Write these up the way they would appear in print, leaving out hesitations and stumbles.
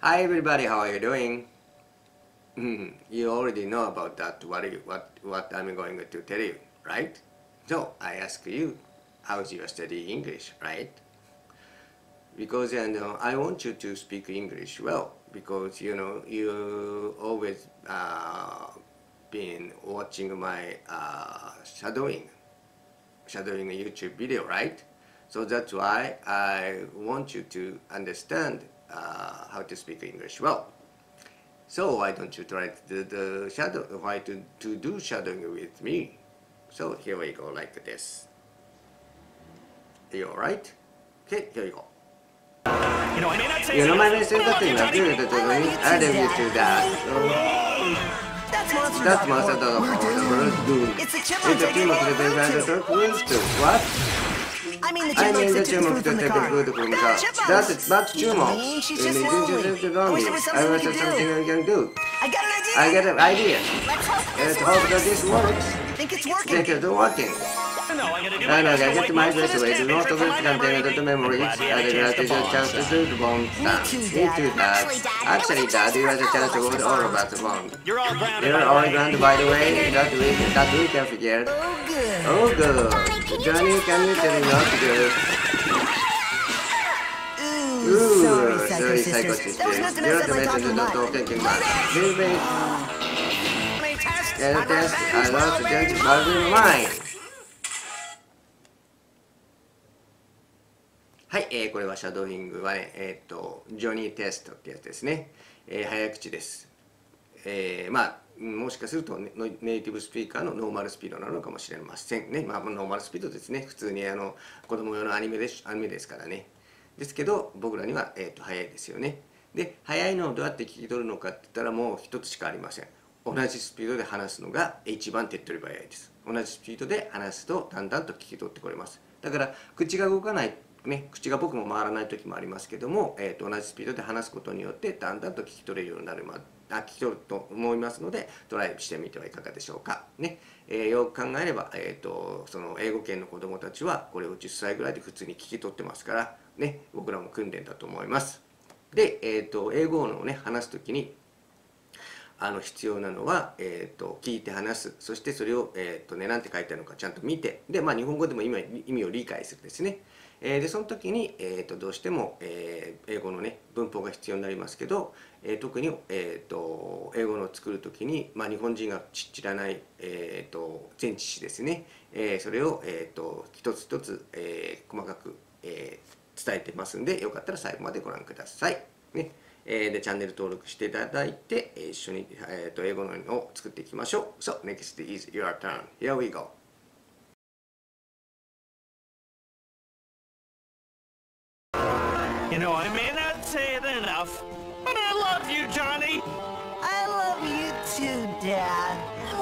Hi everybody, how are you doing? You already know about that, what I'm going to tell you, right? So, I ask you, how's your study English, right? Because I want you to speak English well, because you always been watching my shadowing a YouTube video, right? So that's why I want you to understand how to speak English well. So why don't you try to do the shadow? Why to do shadowing with me? So here we go, like this. Are you alright? Okay, here we go. I may not say You know my this, message but I love that you, I Johnny. do that I love you to that. That's Monster Dog for Doom. It's a chipmunk that team gave of all the our food band to. What? I mean the I mean the chipmunks that took the food from the car. That's chipmunks. mean she's just lonely. I wish there was something we can do. I got an idea. I get an idea. Let's Let's hope hope that this works. Think it's working. Think it's working. No, I'm gonna do I my know, best I to get wipe my most of best this way to camping not trip to from my contain memory. the memories. I'm glad we I had a chance to bond, chance to son. do the bond. Me too, Dad. Actually, Dad, you had a chance to go to all of us bond. You're all grounded, You're by the all way. grounded, by the way. That we can figure. Oh, good. Oh, good. Johnny, can you tell me not to do? Ooh, sorry, Psycho Sisters. That was meant to mess up my talking butt. Test, I lost the dentist, but in mine. はい、これはシャドーイングはね、ジョニーテストってやつですね。早口です。もしかするとネイティブスピーカーのノーマルスピードなのかもしれませんね。ノーマルスピードですね。普通に子供用のアニメですからね。ですけど、僕らには、早いですよね。で、早いのをどうやって聞き取るのかって言ったらもう一つしかありません。同じスピードで話すのが一番手っ取り早いです。同じスピードで話すとだんだんと聞き取ってこれます。だから口が動かないね、口が僕も回らない時もありますけども、同じスピードで話すことによってだんだんと聞き取れるようになる聞き取ると思いますのでトライしてみてはいかがでしょうか。ねよく考えれば、その英語圏の子どもたちはこれを10歳ぐらいで普通に聞き取ってますから、ね、僕らも訓練だと思います。で、英語のね話す時に必要なのは、聞いて話す、そしてそれを、なんて書いてあるのかちゃんと見て、で、日本語でも意味を理解するですね。でその時に、どうしても、英語のね文法が必要になりますけど、特に、英語の作る時に、日本人が知らない、前置詞ですね、それを、一つ一つ、細かく、伝えてますんで、よかったら最後までご覧ください。ねでチャンネル登録していただいて、一緒に、英語のを作っていきましょう。So, next is your turn. Here we go. I may not say it enough, but I love you, Johnny. I love you too, Dad.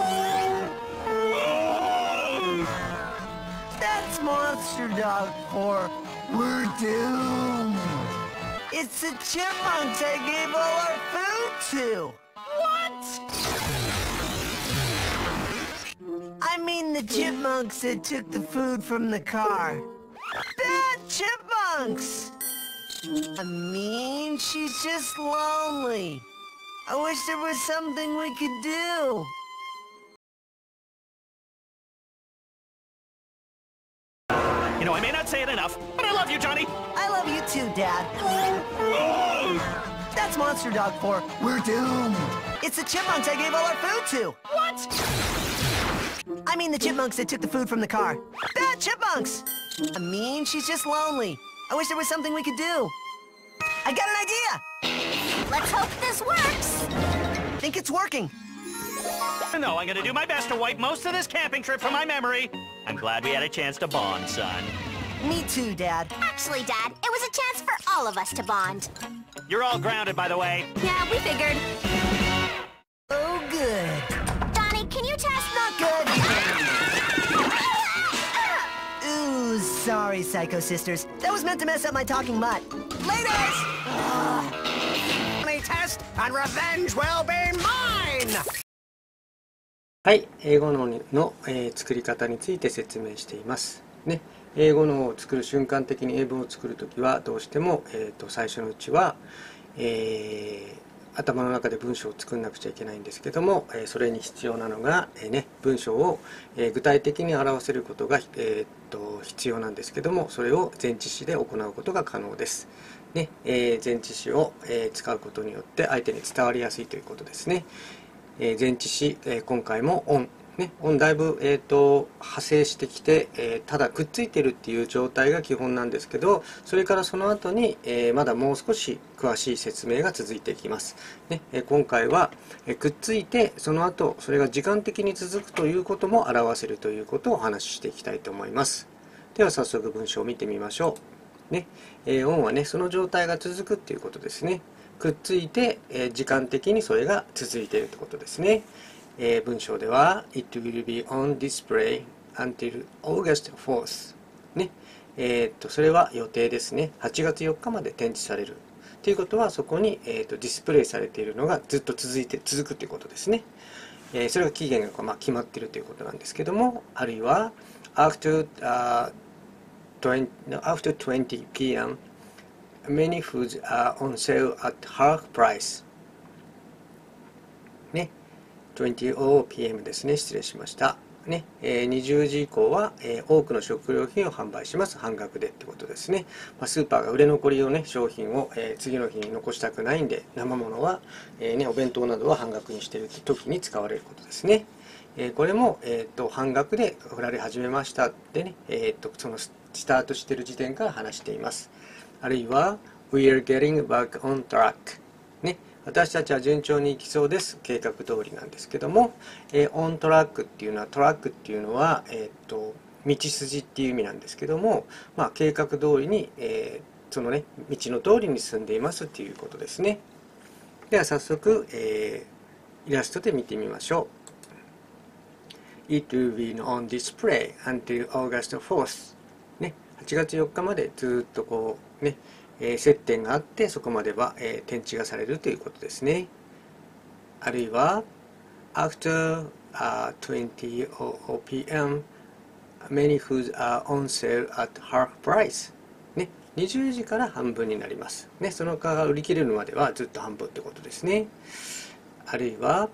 That's Monster Dog for We're Doomed. It's the chipmunks I gave all our food to. What? I mean the chipmunks that took the food from the car. Bad chipmunks! I mean, she's just lonely. I wish there was something we could do. I may not say it enough, but I love you, Johnny. I love you too, Dad. That's Monster Dog for We're Doomed. It's the chipmunks I gave all our food to. What? I mean the chipmunks that took the food from the car. Bad chipmunks! I mean, she's just lonely. I wish there was something we could do. I got an idea! Let's hope this works! Think it's working. No, I'm gonna do my best to wipe most of this camping trip from my memory. I'm glad we had a chance to bond, son. Me too, Dad. Actually, Dad, it was a chance for all of us to bond. You're all grounded, by the way. Yeah, we figured. Oh, good. Johnny, can you test? Not good. Ooh, sorry, Psycho Sisters. That was meant to mess up my talking mutt. Ladies! Test and revenge will be mine! はい、英語の作り方について説明しています。ね、英語のを作る瞬間的に英文を作るときはどうしても、最初のうちは、 頭の中で文章を作んなくちゃいけないんですけども、それに必要なのが、文章を、具体的に表せることが、必要なんですけども、それを前置詞で行うことが可能です。前置詞を、使うことによって相手に伝わりやすいということですね。前置詞、今回も on、だいぶ、派生してきて、ただくっついてるっていう状態が基本なんですけど、それからその後に、まだもう少し詳しい説明が続いていきます。今回は、くっついてその後それが時間的に続くということも表せるということをお話ししていきたいと思います。では早速文章を見てみましょう。on はその状態が続くっていうことですね。くっついて、時間的にそれが続いているということですね。文章では It will be on display until August 4th、それは予定ですね。8月4日まで展示されるということは、そこに、ディスプレイされているのがずっと続くということですね。それが期限が、決まっているということなんですけども、あるいは after 20 p.m. many foods are on sale at half price。20 p.m. ですね。失礼しました。20時以降は、多くの食料品を販売します。半額でってことですね。スーパーが売れ残りを商品を、次の日に残したくないんで、生ものは、お弁当などは半額にしている時に使われることですね。これも、半額で売られ始めましたってね、そのスタートしている時点から話しています。あるいは We are getting back on track。私たちは順調にいきそうです。計画通りなんですけども、on track っていうのは、トラックっていうのは、道筋っていう意味なんですけども、計画通りに、その道の通りに進んでいますっていうことですね。では早速、イラストで見てみましょう。It will be on display until August 4th。8月4日までずっとこう接点があって、そこまでは、展示がされるということですね。あるいは After 20 p.m. many foods are on sale at half price。20時から半分になります。その価が売り切れるまではずっと半分ってことですね。あるいは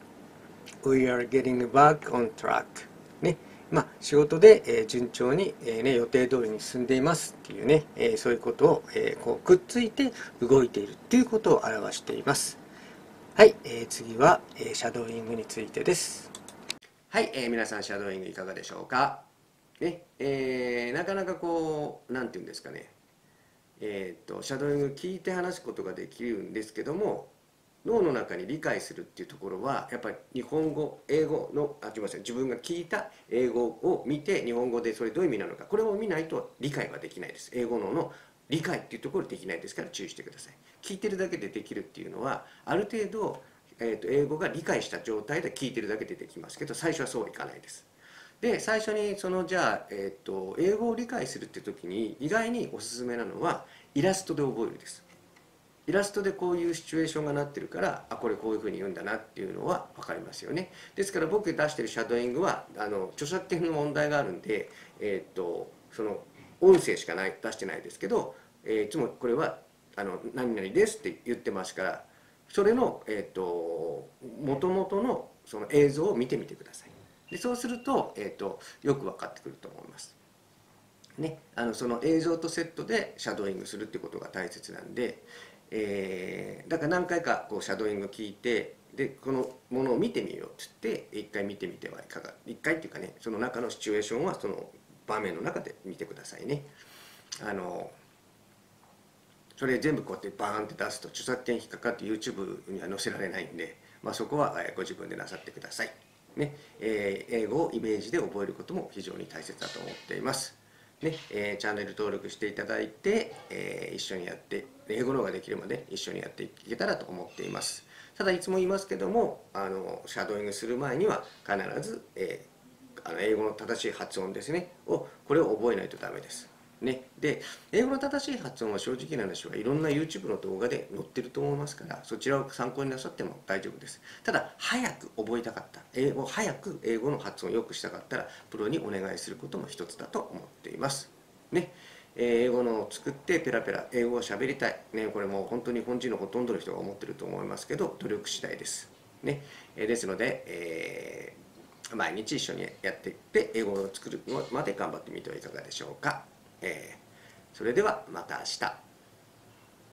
We are getting back on track。仕事で、順調に、予定通りに進んでいますっていうね、そういうことを、こうくっついて動いているっていうことを表しています。はい、次は、シャドーイングについてです。はい、皆さんシャドーイングいかがでしょうか。なかなかこうなんていうんですかね、シャドーイング聞いて話すことができるんですけども、脳の中に理解するっていうところはやっぱり日本語、英語の自分が聞いた英語を見て日本語でそれどういう意味なのか、これを見ないと理解はできないです。英語の理解っていうところできないですから注意してください。聞いてるだけでできるっていうのはある程度、英語が理解した状態で聞いてるだけでできますけど、最初はそうはいかないです。で最初にじゃあ、英語を理解するって時に意外におすすめなのはイラストで覚えるです。イラストでこういうシチュエーションがなってるから、これこういうふうに言うんだなっていうのは分かりますよね。ですから僕が出してるシャドーイングは著作権の問題があるんで、その音声しか出してないですけど、いつもこれは何々ですって言ってますから、それの元々のその映像を見てみてください。でそうすると、よく分かってくると思います。その映像とセットでシャドーイングするってことが大切なんで、だから何回かこうシャドーイング聞いて、でこのものを見てみようって言って一回見てみてはいかが、一回っていうかね、その中のシチュエーションはその場面の中で見てくださいね。それ全部こうやってバーンって出すと著作権引っかかって YouTube には載せられないんで、そこはご自分でなさってください。英語をイメージで覚えることも非常に大切だと思っています。チャンネル登録していただいて、一緒にやって英語の方ができるまで一緒にやっていけたらと思っています。ただいつも言いますけども、シャドーイングする前には必ず、英語の正しい発音ですねこれを覚えないとダメです。で英語の正しい発音は正直な話はいろんな YouTube の動画で載ってると思いますから、そちらを参考になさっても大丈夫です。ただ早く覚えたかった、早く英語の発音を良くしたかったらプロにお願いすることも一つだと思っています。 英語のを作ってペラペラ英語を喋りたい、ね、これもう本当に日本人のほとんどの人が思ってると思いますけど、努力次第です、ね。ですので、毎日一緒にやっていって英語を作るまで頑張ってみてはいかがでしょうか。それではまた明日。